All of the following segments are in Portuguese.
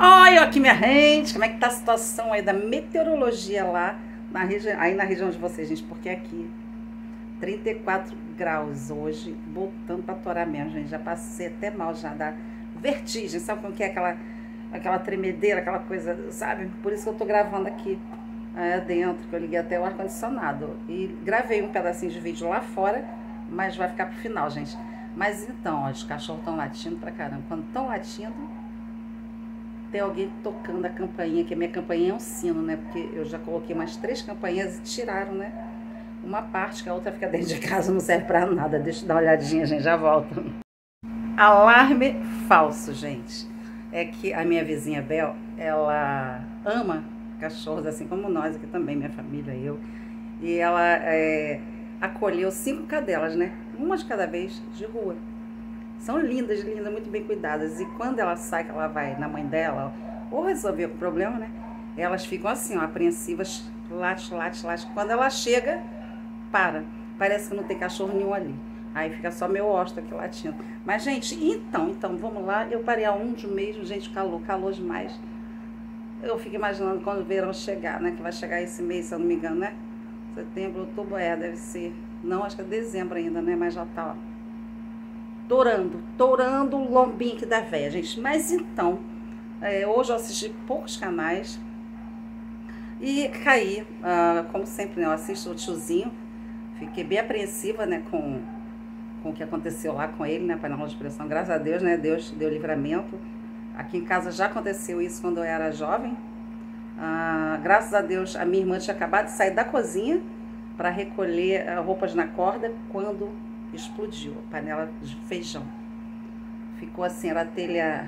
Olha aqui minha gente, como é que tá a situação aí da meteorologia lá aí na região de vocês, gente, porque aqui 34 graus hoje, botando pra torar mesmo, gente, já passei até mal, já dá vertigem, sabe como que é aquela tremedeira, aquela coisa, sabe? Por isso que eu tô gravando aqui dentro, que eu liguei até o ar-condicionado e gravei um pedacinho de vídeo lá fora, mas vai ficar pro final, gente. Mas então, ó, os cachorros estão latindo pra caramba, quando estão latindo, tem alguém tocando a campainha, que a minha campainha é um sino, né? Porque eu já coloquei umas 3 campainhas e tiraram, né? Uma parte, que a outra fica dentro de casa, não serve pra nada. Deixa eu dar uma olhadinha, gente, já volto. Alarme falso, gente. É que a minha vizinha Bel, ela ama cachorros, assim como nós aqui também, minha família, eu. E ela acolheu 5 cadelas, né? Uma de cada vez, de rua. São lindas, lindas, muito bem cuidadas. E quando ela sai, que ela vai na mãe dela, ou resolver o problema, né? Elas ficam assim, ó, apreensivas, late. Quando ela chega, para. Parece que não tem cachorro nenhum ali. Aí fica só meu hóspede aqui latindo. Mas, gente, então, vamos lá. Eu parei a 1 de mês, gente, calor demais. Eu fico imaginando quando o verão chegar, né? Que vai chegar esse mês, se eu não me engano, né? Setembro, outubro, deve ser. Não, acho que é dezembro ainda, né? Mas já tá, ó. Torando o lombinho aqui da véia, gente. Mas então, hoje eu assisti poucos canais e caí, como sempre, né, eu assisto o tiozinho. Fiquei bem apreensiva, né, com o que aconteceu lá com ele, né, panela de pressão. Graças a Deus, né, Deus deu livramento. Aqui em casa já aconteceu isso quando eu era jovem. Graças a Deus, a minha irmã tinha acabado de sair da cozinha para recolher roupas na corda quando explodiu a panela de feijão. Ficou assim, era telha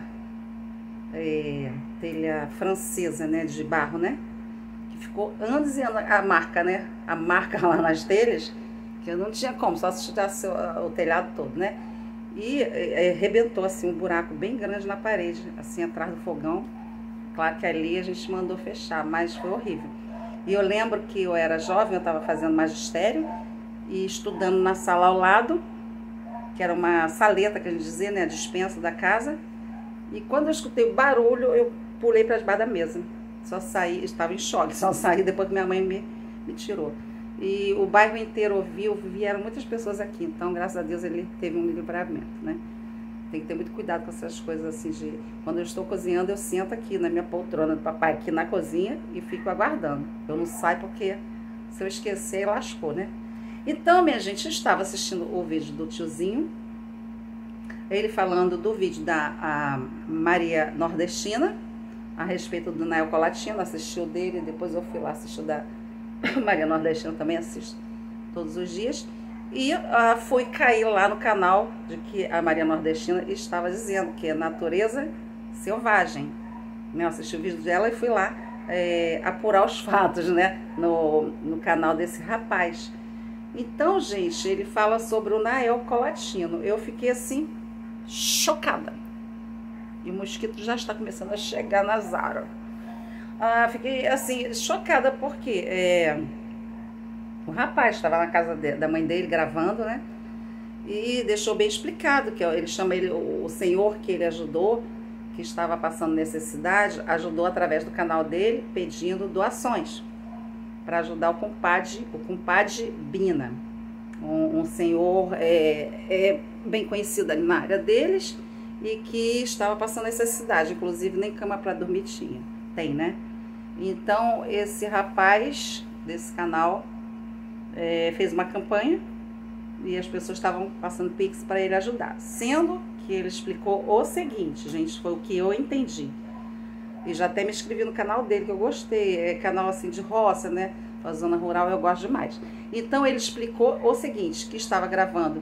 francesa, né, de barro, né, que ficou anos e anos, a marca, né, a marca lá nas telhas, que eu não tinha como, só se tirasse o telhado todo, né, e arrebentou assim um buraco bem grande na parede, assim, atrás do fogão. Claro que ali a gente mandou fechar, mas foi horrível. E eu lembro que eu era jovem, eu estava fazendo magistério e estudando na sala ao lado, que era uma saleta, que a gente dizia, né, a despensa da casa. E quando eu escutei o barulho, eu pulei para debaixo da mesa. Só saí, estava em choque, só saí depois que minha mãe me tirou. E o bairro inteiro ouviu, vieram muitas pessoas aqui. Então, graças a Deus, ele teve um livramento, né? Tem que ter muito cuidado com essas coisas assim de... Quando eu estou cozinhando, eu sento aqui na minha poltrona do papai, aqui na cozinha, e fico aguardando. Eu não saio porque se eu esquecer, lascou, né? Então, minha gente, eu estava assistindo o vídeo do tiozinho, ele falando do vídeo da Maria Nordestina, a respeito do Nael Colatino, assistiu dele, depois eu fui lá assistir da Maria Nordestina, também assisto todos os dias, e fui cair lá no canal de que a Maria Nordestina estava dizendo que é natureza selvagem. Eu assisti o vídeo dela e fui lá apurar os fatos, né, no canal desse rapaz. Então, gente, ele fala sobre o Nael Colatino. Eu fiquei assim, chocada. E o mosquito já está começando a chegar na Zara. Fiquei assim, chocada porque o rapaz estava na casa da mãe dele gravando, né? E deixou bem explicado que ele chama ele, o senhor que ele ajudou, que estava passando necessidade, ajudou através do canal dele, pedindo doações para ajudar o compadre Bina, um senhor bem conhecido ali na área deles e que estava passando necessidade, inclusive nem cama para dormir tem, né? Então esse rapaz desse canal fez uma campanha e as pessoas estavam passando pix para ele ajudar, sendo que ele explicou o seguinte, gente, foi o que eu entendi. E já até me inscrevi no canal dele, que eu gostei. É canal assim de roça, né? A zona rural eu gosto demais. Então ele explicou o seguinte, que estava gravando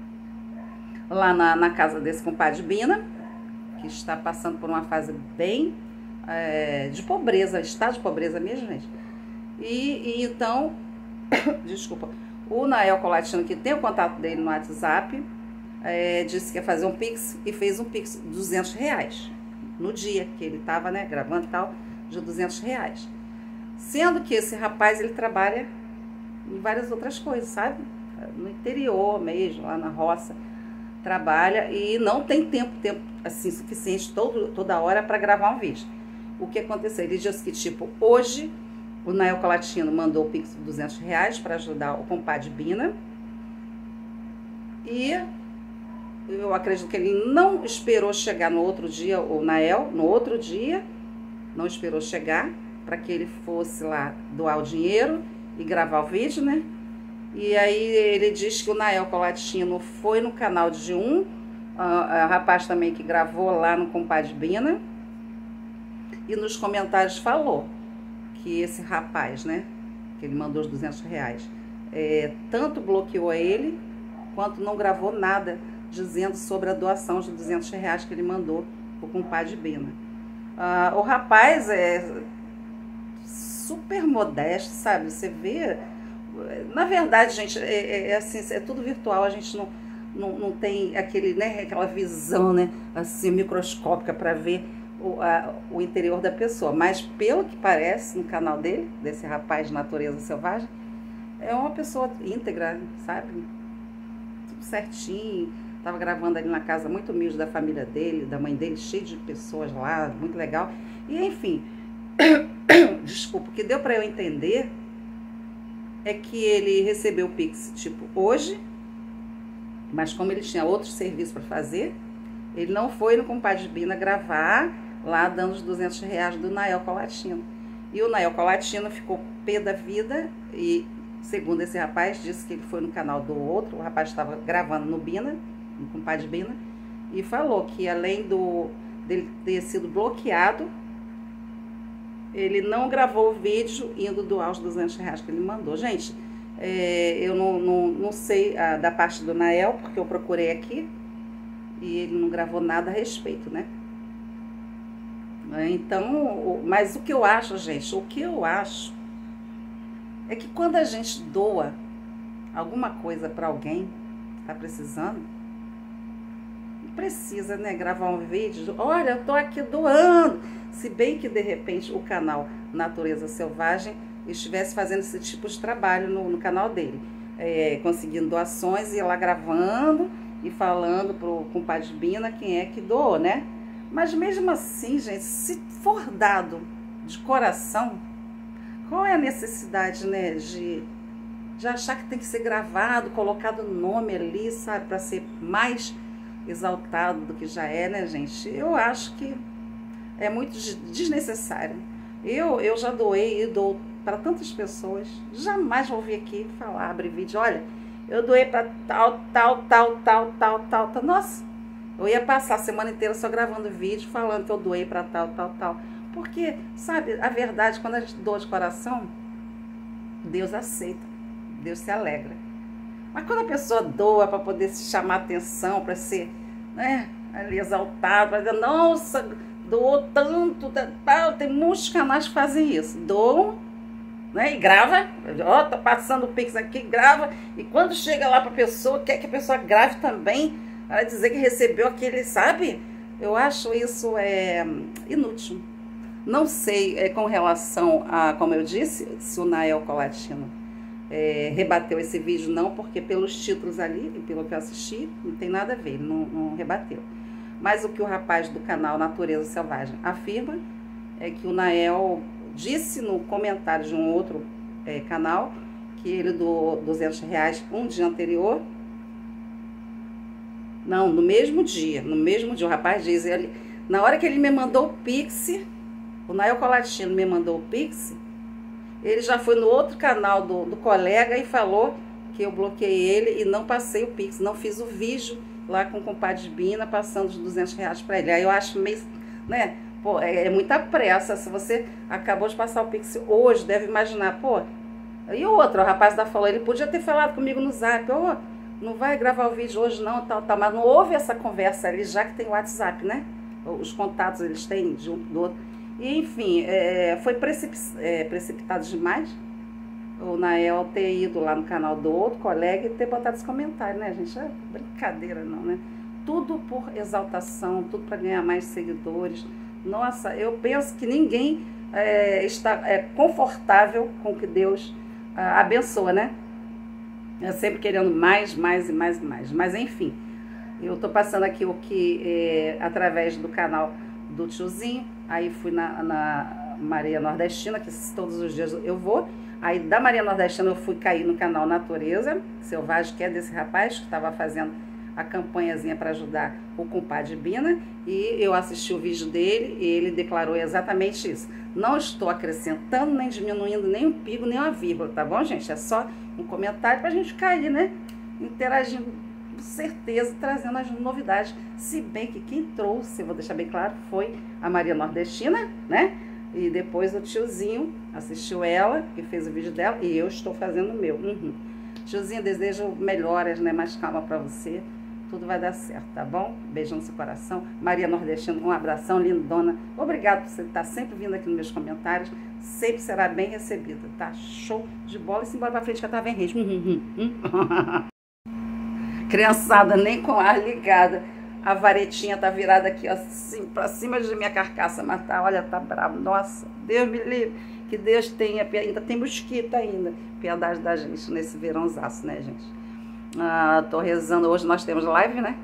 lá na casa desse compadre Bina, que está passando por uma fase bem de pobreza, está de pobreza mesmo, gente. E então, desculpa, o Nael Colatino, que tem o contato dele no WhatsApp, disse que ia fazer um pix e fez um pix de R$200. No dia que ele estava, né, gravando e tal, de R$200. Sendo que esse rapaz, ele trabalha em várias outras coisas, sabe? No interior mesmo, lá na roça. Trabalha e não tem tempo assim, suficiente toda hora para gravar um vídeo. o que aconteceu. Ele disse que, tipo, hoje o Nael Colatino mandou o Pix de R$200 para ajudar o compadre Bina. E eu acredito que ele não esperou chegar no outro dia, o Nael, no outro dia, não esperou chegar para que ele fosse lá doar o dinheiro e gravar o vídeo, né? E aí ele diz que o Nael Colatino foi no canal de rapaz também que gravou lá no compadre Bina, e nos comentários falou que esse rapaz, né, que ele mandou os R$200, tanto bloqueou ele, quanto não gravou nada dizendo sobre a doação de R$200 que ele mandou pro compadre Bina. O rapaz é super modesto, sabe? Você vê... Na verdade, gente, assim, é tudo virtual, a gente não tem aquele, né, aquela visão, né, assim, microscópica para ver o interior da pessoa. Mas pelo que parece no canal dele, desse rapaz de Natureza Selvagem, é uma pessoa íntegra, sabe? Tudo certinho. Tava gravando ali na casa muito humilde da família dele, da mãe dele, cheio de pessoas lá, muito legal. E enfim, desculpa, o que deu para eu entender é que ele recebeu o Pix, tipo, hoje, mas como ele tinha outros serviços para fazer, ele não foi no compadre Bina gravar lá dando os R$200 do Nael Colatino. E o Nael Colatino ficou pé da vida e, segundo esse rapaz, disse que ele foi no canal do outro, o rapaz estava gravando no Bina, no compadre Bina, e falou que além dele ter sido bloqueado, ele não gravou o vídeo indo doar os R$200 que ele mandou. Gente, eu não sei da parte do Nael, porque eu procurei aqui e ele não gravou nada a respeito, né? Então, mas o que eu acho, gente, o que eu acho é que quando a gente doa alguma coisa para alguém que está precisando, precisa, né, gravar um vídeo, olha, eu tô aqui doando, se bem que de repente o canal Natureza Selvagem estivesse fazendo esse tipo de trabalho no canal dele, conseguindo doações, e lá gravando e falando pro compadre Bina quem é que doou, né? Mas mesmo assim, gente, se for dado de coração, qual é a necessidade, né, de achar que tem que ser gravado, colocado o nome ali, sabe, para ser mais exaltado do que já é, né, gente? Eu acho que é muito desnecessário. Eu já doei e dou para tantas pessoas, jamais vou vir aqui falar, abrir vídeo, olha, eu doei para tal. Nossa, eu ia passar a semana inteira só gravando vídeo, falando que eu doei para tal. Porque, sabe, a verdade, quando a gente doa de coração, Deus aceita, Deus se alegra. Mas quando a pessoa doa para poder se chamar atenção, para ser, né, ali exaltado, para dizer, nossa, doou tanto, tem muitos canais que fazem isso, doam, né, e grava, ó, tá passando o Pix aqui, grava, e quando chega lá para a pessoa, quer que a pessoa grave também, para dizer que recebeu aquele, sabe? Eu acho isso inútil. Não sei com relação a, como eu disse, se o Nael Colatino rebateu esse vídeo, não, porque pelos títulos ali, e pelo que eu assisti, não tem nada a ver, ele não rebateu. Mas o que o rapaz do canal Natureza Selvagem afirma é que o Nael disse no comentário de um outro canal que ele doou R$200 um dia anterior. Não, no mesmo dia, o rapaz diz, na hora que ele me mandou o Pix, o Nael Colatino me mandou o Pix, ele já foi no outro canal do colega e falou que eu bloqueei ele e não passei o Pix, não fiz o vídeo lá com o compadre Bina passando os R$200 para ele. Aí eu acho meio, né, pô, é muita pressa. Se você acabou de passar o Pix hoje, deve imaginar, pô, e o outro, o rapaz da falou, ele podia ter falado comigo no Zap, não vai gravar o vídeo hoje não, tal, mas não houve essa conversa ali, já que tem o WhatsApp, né? Os contatos eles têm de um do outro. E, enfim, foi precipitado demais o Nael ter ido lá no canal do outro colega e ter botado esse comentário, né, gente? É brincadeira não, né? Tudo por exaltação, tudo para ganhar mais seguidores. Nossa, eu penso que ninguém está confortável com o que Deus abençoa, né? Sempre querendo mais. Mas, enfim, eu tô passando aqui o que, através do canal do tiozinho, Aí fui na Maria Nordestina, que todos os dias eu vou. Aí da Maria Nordestina eu fui cair no canal Natureza Selvagem, que é desse rapaz que estava fazendo a campanhazinha para ajudar o compadre Bina, e eu assisti o vídeo dele e ele declarou exatamente isso. Não estou acrescentando, nem diminuindo nem um pingo, nem uma vírgula, tá bom, gente? É só um comentário para a gente cair, né? Interagindo, com certeza, trazendo as novidades. Se bem que quem trouxe, eu vou deixar bem claro, foi a Maria Nordestina, né? E depois o tiozinho assistiu ela e fez o vídeo dela, e eu estou fazendo o meu. Tiozinho, desejo melhoras, né? Mais calma para você. Tudo vai dar certo, tá bom? Beijão no seu coração. Maria Nordestina, um abração, lindona. Obrigado por você estar sempre vindo aqui nos meus comentários. Sempre será bem recebida, tá? Show de bola. E simbora pra frente que ela tá bem rede. Criançada, nem com ar ligada. A varetinha tá virada aqui, assim, pra cima de minha carcaça. Mas tá, olha, tá bravo. Nossa, Deus me livre. Que Deus tenha, ainda tem mosquito ainda. Piedade da gente nesse verãozaço, né, gente? Tô rezando, hoje nós temos live, né?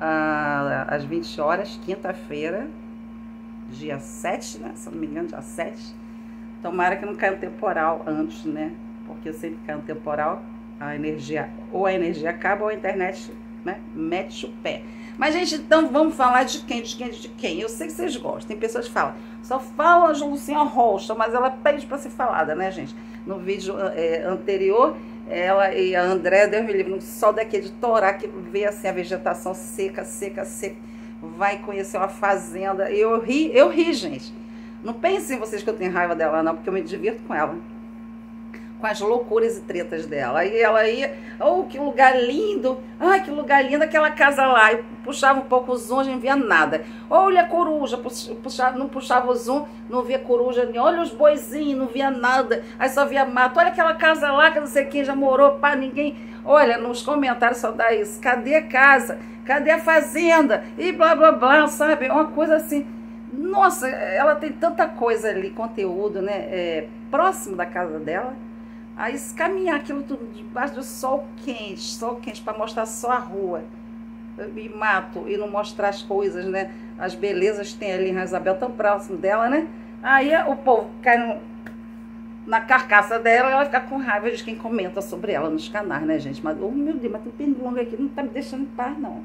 Às 20 horas, quinta-feira, dia 7, né? Se eu não me engano, dia 7. Tomara que não caia um temporal antes, né? Porque sempre cai um temporal, a energia acaba ou a internet, né, mete o pé. Mas, gente, então vamos falar de quem? Eu sei que vocês gostam. Tem pessoas que falam, só fala a Lucinha Rocha, mas ela pede para ser falada, né, gente? No vídeo anterior, ela e a André, Deus me livre, no sol daquele de Torá, que vê assim a vegetação seca, vai conhecer uma fazenda. E eu ri, gente. Não pensem vocês que eu tenho raiva dela, não, porque eu me divirto com ela. Com as loucuras e tretas dela. Aí ela ia, oh, que lugar lindo, ai, que lugar lindo aquela casa lá. Eu puxava um pouco o zoom, a gente não via nada. Olha a coruja, não puxava o zoom, não via coruja, olha os boizinhos, não via nada. Aí só via mato, olha aquela casa lá, que não sei quem já morou, pá, ninguém. Olha, nos comentários só dá isso, cadê a casa, cadê a fazenda, e blá, blá, blá, sabe, uma coisa assim. Nossa, ela tem tanta coisa ali, conteúdo, né, próximo da casa dela. Aí caminhar aquilo tudo debaixo do sol quente para mostrar só a rua e mato, e não mostrar as coisas, né, as belezas que tem ali em Isabel, tão próximo dela, né. Aí o povo cai na carcaça dela e ela fica com raiva de quem comenta sobre ela nos canais, né, gente. Mas, oh meu Deus, mas tem pernilongo aqui, não tá me deixando em paz, não.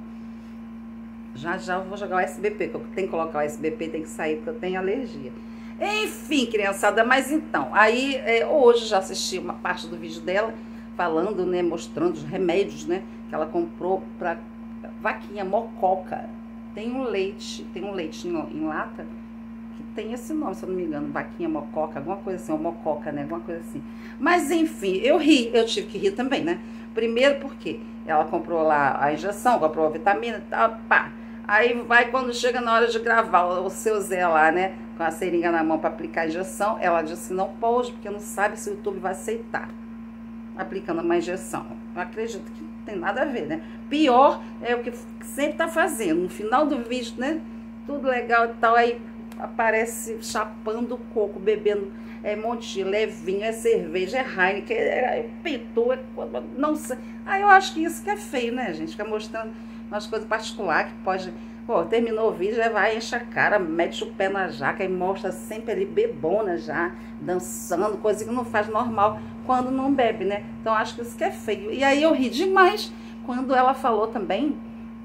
Já eu vou jogar o SBP, que eu tenho que colocar o SBP, tem que sair porque eu tenho alergia. Enfim, criançada, mas então, aí hoje já assisti uma parte do vídeo dela, falando, né, mostrando os remédios, né, que ela comprou pra vaquinha mococa. Tem um leite em lata, que tem esse nome, se eu não me engano, vaquinha mococa, alguma coisa assim, ou mococa, né, alguma coisa assim. Mas enfim, eu tive que rir também, né, primeiro porque ela comprou lá a injeção, comprou a vitamina e tal, pá. Aí vai, quando chega na hora de gravar o seu Zé lá, né, com a seringa na mão para aplicar a injeção, ela disse que não pode, porque não sabe se o YouTube vai aceitar aplicando uma injeção. Eu acredito que não tem nada a ver, né? Pior é o que sempre tá fazendo. No final do vídeo, né, tudo legal e tal, aí aparece chapando coco, bebendo um monte de levinho, cerveja, Heineken, pitu, não sei. Aí eu acho que isso que é feio, né, gente? Fica mostrando umas coisas particulares que pode... Pô, terminou o vídeo, já vai, enche a cara, mete o pé na jaca e mostra sempre ali bebona já, dançando, coisa que não faz normal quando não bebe, né? Então acho que isso que é feio. E aí eu ri demais quando ela falou também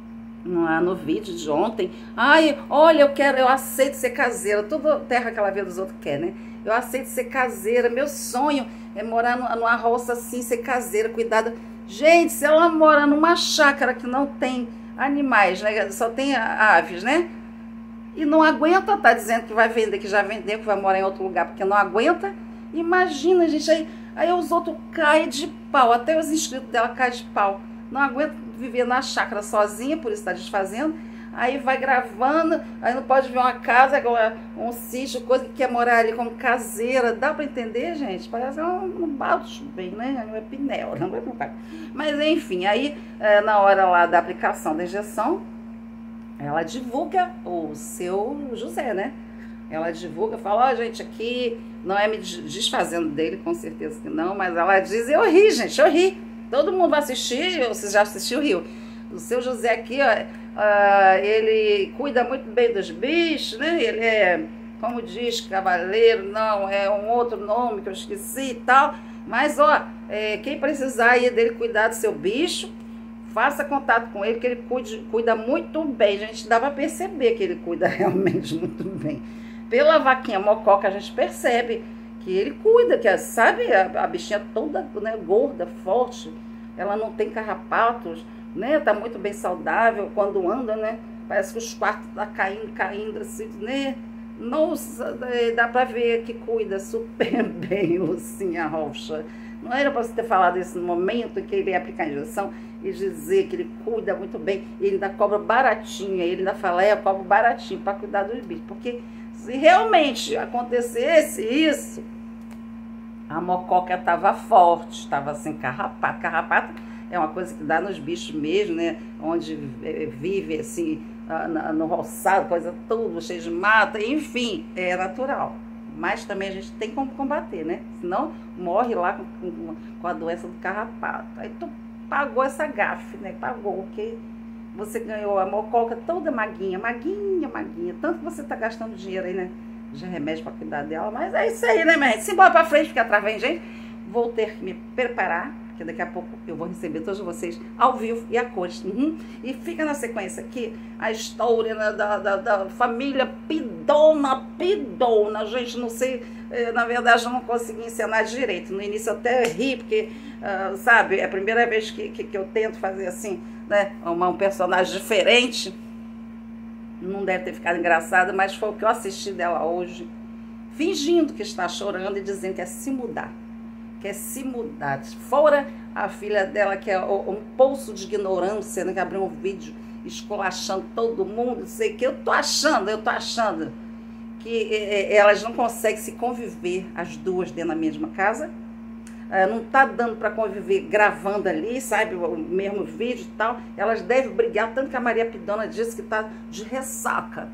no vídeo de ontem, ai, olha, eu aceito ser caseira, toda terra que ela vê dos outros quer, né? Eu aceito ser caseira, meu sonho é morar numa roça assim, ser caseira, cuidada. Gente, se ela mora numa chácara que não tem animais, né? Só tem aves, né? E não aguenta, tá dizendo que vai vender, que já vendeu, que vai morar em outro lugar, porque não aguenta. Imagina, gente, aí os outros caem de pau, até os inscritos dela caem de pau. Não aguenta viver na chácara sozinha, por isso tá desfazendo. Aí vai gravando, aí não pode ver uma casa, um sítio, coisa que quer morar ali como caseira. Dá pra entender, gente? Parece um balde bem, né? Não é pinel, não é pinel. Mas enfim, aí na hora lá da aplicação da injeção, ela divulga o seu José, né? Ela divulga, fala, ó, gente, aqui não é me desfazendo dele, com certeza que não, mas ela diz, eu ri, gente, eu ri. Todo mundo vai assistir, você já assistiu, riu. O seu José aqui, ó, ele cuida muito bem dos bichos, né? Ele como diz cavaleiro, não, é um outro nome que eu esqueci e tal. Mas, ó, quem precisar aí dele cuidar do seu bicho, faça contato com ele, que ele cuida muito bem. A gente dá pra perceber que ele cuida realmente muito bem. Pela vaquinha mococa, a gente percebe que ele cuida, que sabe, a bichinha toda, né, gorda, forte, ela não tem carrapatos, né, tá muito bem saudável quando anda, né, parece que os quartos tá caindo assim, né, nossa, dá pra ver que cuida super bem, Lucinha Rocha. Não era para você ter falado isso no momento em que ele ia aplicar a injeção e dizer que ele cuida muito bem, ele ainda cobra baratinho, ele ainda fala, eu cobro baratinho para cuidar dos bichos, porque se realmente acontecesse isso, a mococa estava forte, estava sem carrapato. Carrapato é uma coisa que dá nos bichos mesmo, né? Onde vive assim, no roçado, coisa tudo, cheio de mata, enfim, é natural. Mas também a gente tem como combater, né? Senão morre lá com a doença do carrapato. Aí tu pagou essa gafe, né? Pagou, porque você ganhou a mococa toda maguinha. Tanto que você tá gastando dinheiro aí, né? De remédio para cuidar dela. Mas é isso aí, né, minha gente? Simbora pra frente, porque atrás vem gente. Vou ter que me preparar, porque daqui a pouco eu vou receber todos vocês ao vivo e a cores. E fica na sequência aqui a história, né, da família Pidona. Gente, não sei, na verdade eu não consegui encenar direito. No início eu até ri, porque, sabe, é a primeira vez que eu tento fazer assim, né, um personagem diferente. Não deve ter ficado engraçado, mas foi o que eu assisti dela hoje. Fingindo que está chorando e dizendo que quer se mudar. Quer se mudar. Fora a filha dela, que é um poço de ignorância, né, que abriu um vídeo esculachando todo mundo, sei que eu tô achando que elas não conseguem se conviver, as duas dentro da mesma casa. Não tá dando para conviver gravando ali, sabe, o mesmo vídeo e tal. Elas devem brigar, tanto que a Maria Pidona disse que tá de ressaca,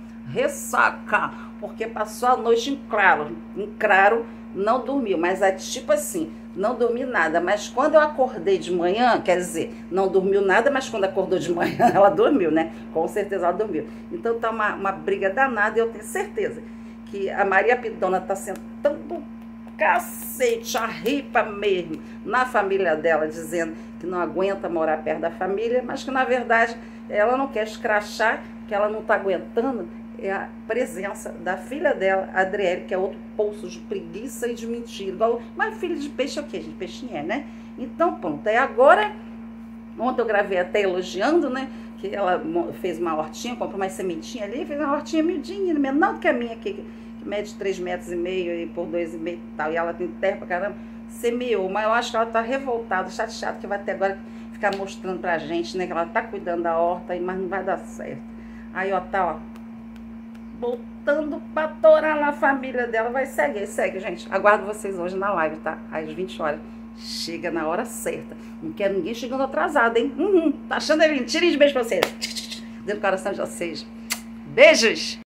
porque passou a noite em claro, não dormiu, mas é tipo assim, não dormi nada, mas quando eu acordei de manhã, quer dizer, não dormiu nada, mas quando acordou de manhã ela dormiu, né, com certeza ela dormiu. Então tá uma briga danada, e eu tenho certeza que a Maria Pidona tá sentando cacete, a ripa mesmo, na família dela, dizendo que não aguenta morar perto da família, mas que na verdade ela não quer escrachar, que ela não está aguentando é a presença da filha dela, a Adriele, que é outro poço de preguiça e de mentira. Mas filho de peixe é o quê, gente? Peixinho é, né? Então, pronto. Aí agora, ontem eu gravei até elogiando, né? Que ela fez uma hortinha, comprou uma sementinha ali, fez uma hortinha miudinha, menor do que a minha aqui, que mede 3,5 metros e por 2,5 e tal, e ela tem terra pra caramba, semeou, mas eu acho que ela tá revoltada, chateada, que vai até agora ficar mostrando pra gente, né, que ela tá cuidando da horta, mas não vai dar certo. Aí, ó, tá, ó, botando pra torar na família dela, vai segue, gente, aguardo vocês hoje na live, tá, às 20 horas, chega na hora certa, não quero ninguém chegando atrasado, hein, tá achando ele, tire de beijo pra vocês, dentro do coração de vocês, beijos!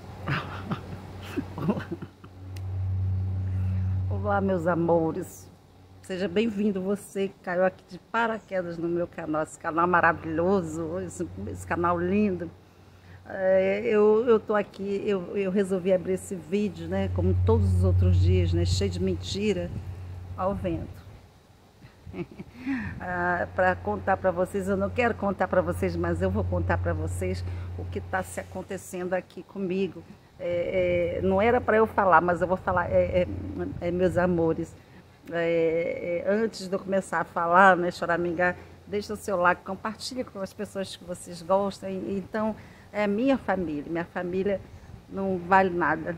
Olá, meus amores, seja bem-vindo você que caiu aqui de paraquedas no meu canal, esse canal maravilhoso, esse canal lindo. Eu tô aqui, eu resolvi abrir esse vídeo, né, como todos os outros dias, né, cheio de mentira ao vento. Para contar para vocês, eu não quero contar para vocês, mas eu vou contar para vocês o que está se acontecendo aqui comigo. Não era para eu falar, mas eu vou falar, meus amores. Antes de eu começar a falar, né, choramingar, deixa o seu like, compartilhe com as pessoas que vocês gostam. Então, é minha família não vale nada.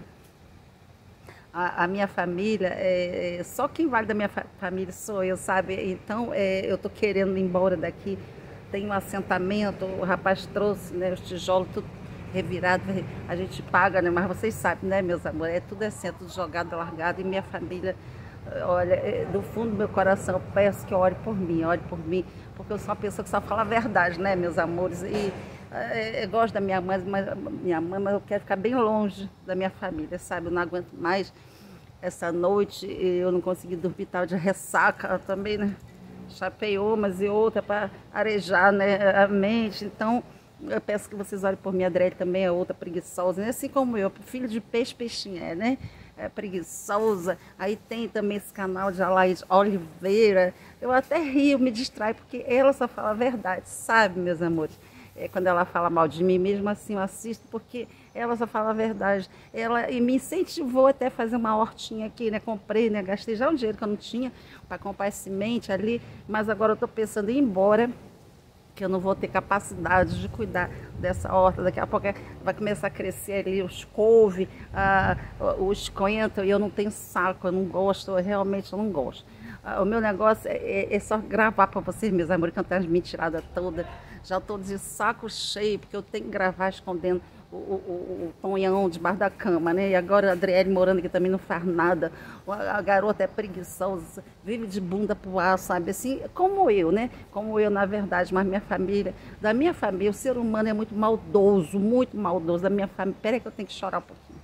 A minha família, só quem vale da minha família sou eu, sabe? Então, eu tô querendo ir embora daqui. Tem um assentamento, o rapaz trouxe, né, os tijolos, tudo revirado, a gente paga, né? Mas vocês sabem, né, meus amores, tudo assim, tudo jogado, largado, e minha família, olha, do fundo do meu coração, eu peço que ore por mim, porque eu sou uma pessoa que só fala a verdade, né, meus amores, e eu gosto da minha mãe, mas eu quero ficar bem longe da minha família, sabe? Eu não aguento mais essa noite, eu não consegui dormir, tal de ressaca também, né? Chapei umas e outra para arejar, né, a mente. Então, Eu peço que vocês olhem por mim, a Adriele também é outra preguiçosa, né? Assim como eu, filho de peixe, peixinho é, né? É preguiçosa. Aí tem também esse canal de Alaís Oliveira. Eu até rio, me distrai, porque ela só fala a verdade, sabe, meus amores? Quando ela fala mal de mim, mesmo assim eu assisto, porque ela só fala a verdade. Ela e me incentivou até a fazer uma hortinha aqui, né? Comprei, né? Gastei já um dinheiro que eu não tinha para comprar semente ali, mas agora eu estou pensando em ir embora, que eu não vou ter capacidade de cuidar dessa horta. Daqui a pouco vai começar a crescer ali os couve, os coentros, e eu não tenho saco, eu não gosto, eu realmente não gosto. O meu negócio é só gravar para vocês, meus amores, cantar as mentiradas todas. Já estou de saco cheio, porque eu tenho que gravar escondendo o Tonhão debaixo da cama, né? E agora a Adriele morando aqui também não faz nada. A garota é preguiçosa, vive de bunda pro ar, sabe? Assim, como eu, né? Como eu, na verdade, mas minha família, da minha família, o ser humano é muito maldoso, muito maldoso. Da minha família. Peraí que eu tenho que chorar um pouquinho.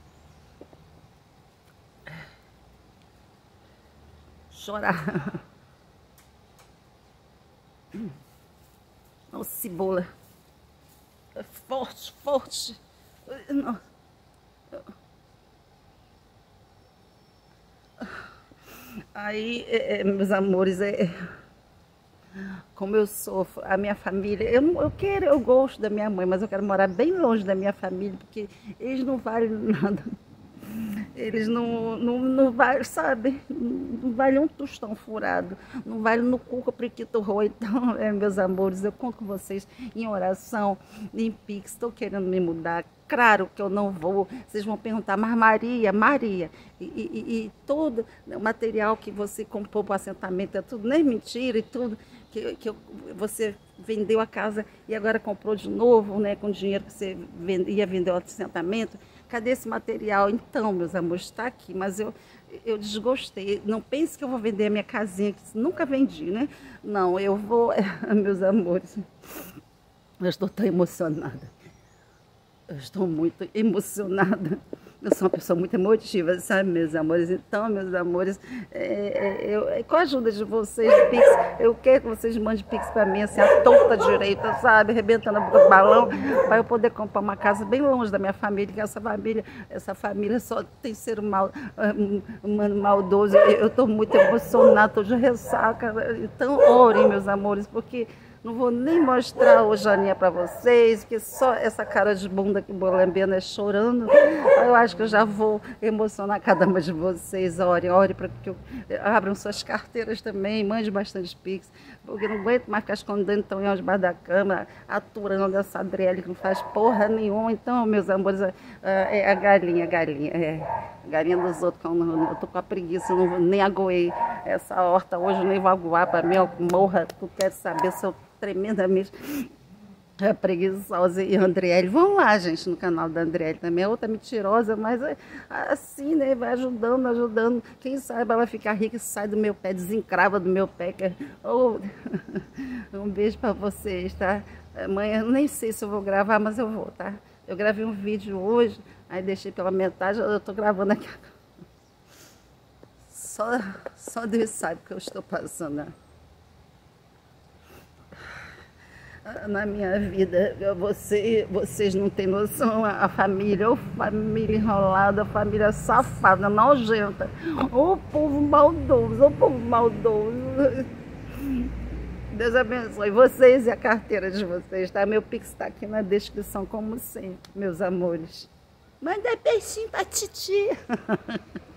Chorar. Nossa, cebola. É forte, forte. Não. Aí, meus amores, como eu sofro, a minha família, eu gosto da minha mãe, mas eu quero morar bem longe da minha família, porque eles não valem nada. Eles não valem, sabe? Não valem um tostão furado, não valem no cuco priquito roa. Então, meus amores, eu conto com vocês em oração, em Pix. Estou querendo me mudar. Claro que eu não vou. Vocês vão perguntar, mas Maria, e todo o material que você comprou para o assentamento é tudo, nem mentira e tudo, você vendeu a casa e agora comprou de novo, né, com o dinheiro que você ia vender o assentamento. Cadê esse material? Então, meus amores, está aqui, mas eu desgostei. Não pense que eu vou vender a minha casinha, que nunca vendi, né? Não, eu vou... Meus amores, eu estou tão emocionada. Eu estou muito emocionada. Eu sou uma pessoa muito emotiva, sabe, meus amores? Então, meus amores, com a ajuda de vocês, Pix, eu quero que vocês mandem Pix para mim, assim, a torta direita, sabe? Arrebentando o balão, para eu poder comprar uma casa bem longe da minha família, que essa família só tem ser maldoso. Eu estou muito emocionada, estou de ressaca. Então, orem, meus amores, porque... Não vou nem mostrar o Janinha para vocês, porque só essa cara de bunda que bolambena é chorando. Eu acho que eu já vou emocionar cada uma de vocês. Ore para que abram suas carteiras também, mande bastante Pix, porque eu não aguento mais ficar escondendo tão debaixo da cama, aturando essa Adriele que não faz porra nenhuma. Então, meus amores, é a galinha. Galinha dos outros, que eu tô com a preguiça, não vou nem aguei essa horta hoje, nem vou aguar para mim, morra, tu quer saber se eu tremendamente preguiçosa. E a Adriele, vão lá, gente, no canal da Adriele também, é outra mentirosa, mas assim, né, vai ajudando, quem sabe ela fica rica e sai do meu pé, desencrava do meu pé. Um beijo para vocês, tá? Amanhã, nem sei se eu vou gravar, mas eu vou, tá? Eu gravei um vídeo hoje, aí deixei pela metade, eu tô gravando aqui. Só Deus sabe o que eu estou passando, né? Na minha vida, vocês não têm noção, a família enrolada, a família safada, nojenta, o povo maldoso, Deus abençoe vocês e a carteira de vocês, tá? Meu Pix está aqui na descrição, como sempre, meus amores. Manda peixinho pra titia.